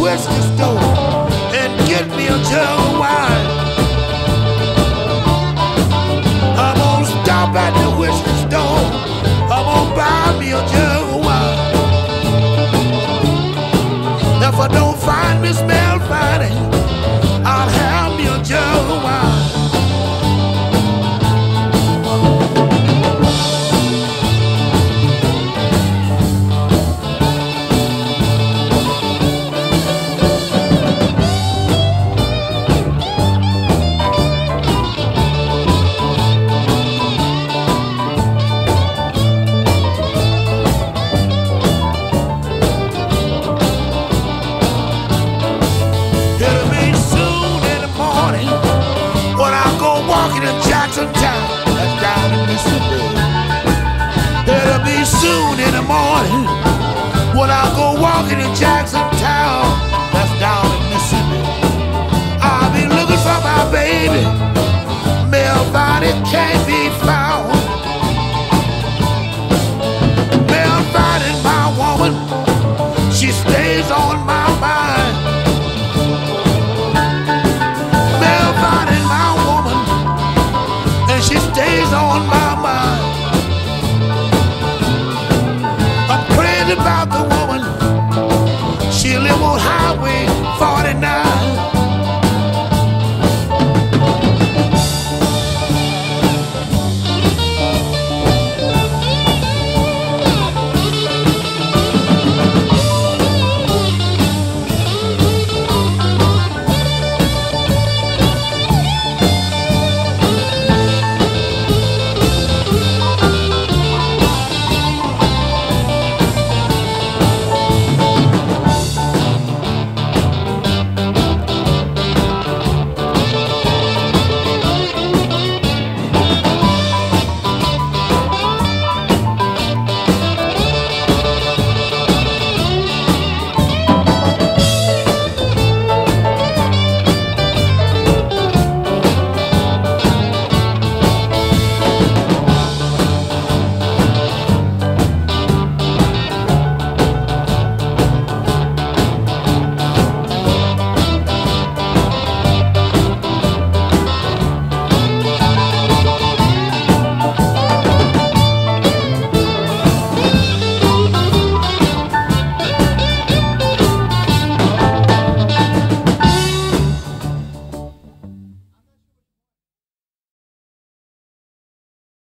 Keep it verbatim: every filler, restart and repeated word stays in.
whiskey store and get me a jug of wine. I'm gonna stop at the whiskey store. I'm gonna buy me a jug of wine. If I don't find Miss Mel Fanning, I'll have me a jug of wine. Jackson Town, that's down in Mississippi. It'll be soon in the morning when I go walking in Jackson Town, that's down in Mississippi. I'll be looking for my baby. Mel Fanning can't be found.